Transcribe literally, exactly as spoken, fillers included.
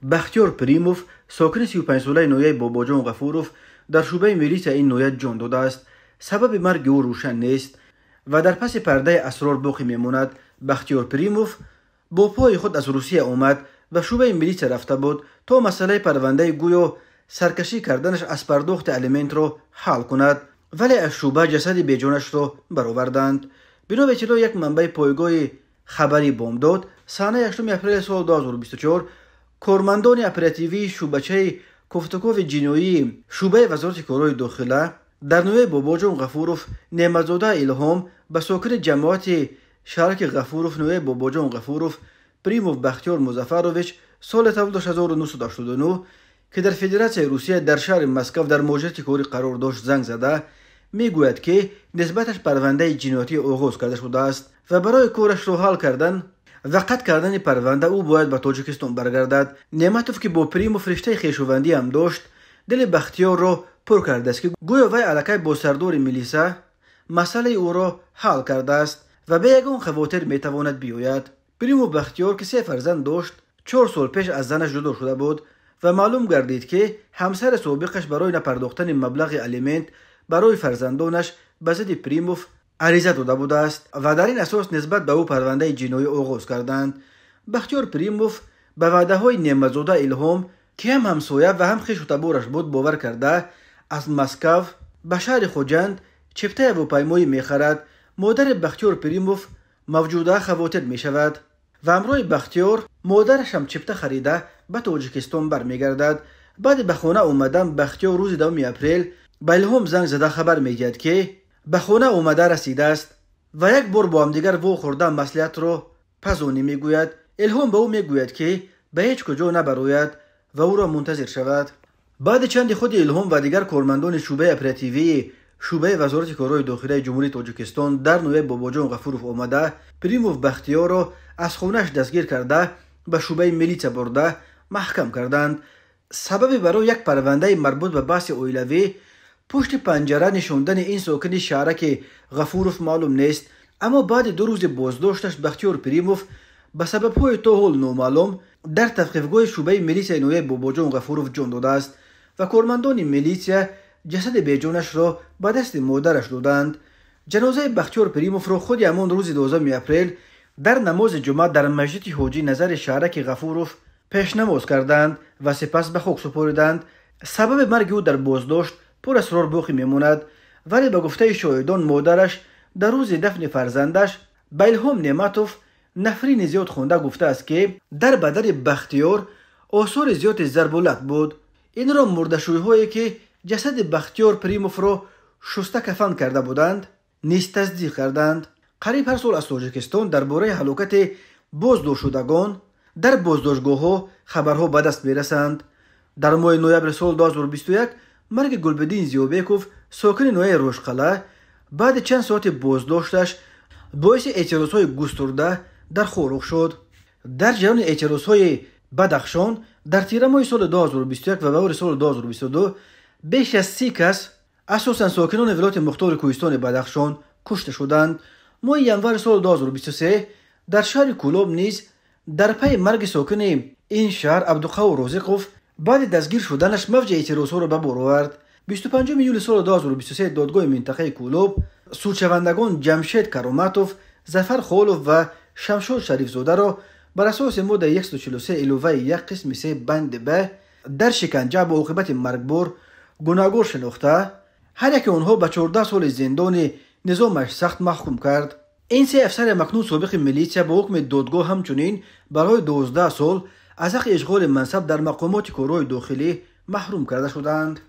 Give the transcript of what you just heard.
بختیار پریموف ساکن سی و پنج ساله نویه باباجان غفوروف در شعبه میلیس این نویه جان داده است. سبب مرگ او روشن نیست و در پس پرده اسرار باقی میماند. بختیار پریموف با پای خود از روسیه آمد و شعبه میلیس رفته بود تا مسئله پرونده گویا سرکشی کردنش از پرداخت الیمنت را حل کند، ولی از شعبه جسد بیجانش را برآوردند. بنا به اطلاع یک منبع پایگاه خبری بامداد، سانه هشتم اپریل سال دو هزار و بیست و چهار کارمندان اپراتیوی شعبچه کوفتکوف جنایی شعبه وزارت کارهای داخله در نوع باباجان غفوروف نعمتزاده الهام به ساکن جماعت شرک غفوروف نوع باباجان غفوروف پریموف بختیار مظفرویچ سال تولد هزار و نهصد و هشتاد و نه که در فدراسیون روسیه در شهر مسکو در مواجهت کاری قرار داشت زنگ زده میگوید که نسبتش پرونده جنایتی آغاز کرده شده است و برای کارش را حل کردن و قطع کردن پرونده او باید به تاجیکستان برگردد. نعمتوف که با پریموف رشته خویشاوندی هم داشت دل بختیار را پر کرده است که گویا وی الکی با سردار میلیسا مسئله او را حل کرده است و به یگان خواطر میتواند بیاید. پریموف بختیار که سه فرزند داشت چهار سال پیش از زنش جدا شده بود و معلوم گردید که همسر سابقش برای نپرداختن مبلغ الیمنت برای فرزندانش به ضد پریموف عریضه داده بوده است و در این اساس نسبت به او پرونده جنایی آغاز کردند. بختیار پریموف به وعده های نعمتزاده الهام که هم همسایه و هم خویش و تبارش بود باور کرده از مسکو به شهر خوجند چپته هواپیمایی میخرد. مادر بختیار پریموف موجوده خواطر میشود و همراه بختیار مادرش هم چپته خریده به تاجیکستان برمیگردد. بعد به خانه اومدن بختیار روز دوم اپریل به الهام زنگ زده خبر میگید که به خانه اومده رسیده است و یک بار با هم دیگر وو خورده مصلحت را پزونی میگوید. الهام به او میگوید که به هیچ کجا نبراید و او را منتظر شود. بعد چند خود الهام و دیگر کارمندان شعبه اپراتیوی شعبه وزارت کارهای داخلی جمهوری تاجیکستان در نوع باباجان غفوروف آمده پریموف بختیار را از خونش دستگیر کرده به شعبه میلیس برده محکم کردند. سبب برای یک پرونده مربوط به بحث اویلوی پشت پنجره نشاندن این ساکن شهرک غفوروف معلوم نیست، اما بعد دو روز بازداشتش بختیار پریموف به سبب‌های تا حال نامعلوم در تفقیفگاه شعبه میلیس نوع باباجان غفوروف جان داده است و کارمندان میلیس جسد بیجانش را به دست مادرش دادند. جنازه بختیار پریموف را خود همان روز دوازدهم اپریل در نماز جمعه در مسجد حاجی نظر شهرک غفوروف پیش نماز کردند و سپس به خاک سپردند. سبب مرگ او در بازداشت پر اسرار باقی میماند، ولی به گفته شاهدان مادرش در روز دفن فرزندش به الهام نعمتوف نفرین زیاد خونده گفته است که در بدن بختیار آثار زیاد ضربالت بود. این را مرده‌شویی هایی که جسد بختیار پریموف را شسته کفن کرده بودند نیز تصدیق کردند. قریب هر سال از تاجیکستان درباره هلاکت بازداشت شدگان در بازداشتگاه ها خبرها به دست میرسند. در ماه نوامبر سال دو هزار و بیست و یک مرگ گلبدین زیوبیکوف ساکن نوع روشقلعه بعد چند ساعت بازداشتش باعث اعتراضهای گسترده در خورخ شد. در جریان اعتراضهای بدخشان در تیر ماه سال دو هزار و بیست و یک و بهار سال دو هزار و بیست و دو بیش از سی کس اساساً ساکنان ولایت مختار کوهستان بدخشان کشته شدند. ماه ینور سال دو هزار و بیست و سه در شهر کولاب نیز در پی مرگ ساکن این شهر عبدالقوی رازقوف بعد دستگیر شدنش موج اعتراضها را به بار آورد. بیست و پنجم ایول سال دو هزار و بیست و سه دادگاه منطقه کولاب سودشوندگان جمشید کرامتوف، ظفر خالوف و شمشاد شریف زاده را بر اساس ماده صد و چهل و سه الوه یک قسم سه بند به در شکنجه با عاقبت مرگبار گناهکار شناخته هر یک آنها به چهارده سال زندان نظامش سخت محکوم کرد. این سه افسر مکنون سابق میلیسیا با حکم دادگاه همچنین برای دوازده سال از حق اشغال منصب در مقامات کارهای داخلی محروم کرده شدند.